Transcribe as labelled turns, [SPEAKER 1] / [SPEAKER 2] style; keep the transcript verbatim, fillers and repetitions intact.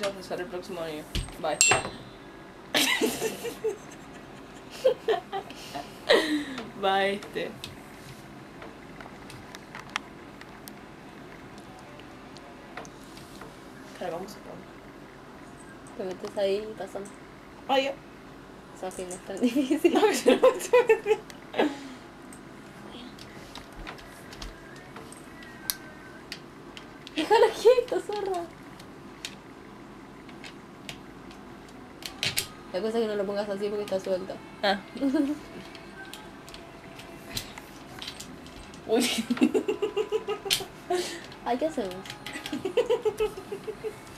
[SPEAKER 1] vamos a usar el próximo año. Bye. Va este. Claro, vamos a poner.
[SPEAKER 2] Te metes ahí y pasamos.
[SPEAKER 1] Ay, ya.
[SPEAKER 2] Eso así no es tan difícil.
[SPEAKER 1] No, que se lo meto.
[SPEAKER 2] Déjalo quieto, zorra. La cosa es que no lo pongas así porque está suelto.
[SPEAKER 1] Ah. Uy.
[SPEAKER 2] Ay, ¿qué hacemos?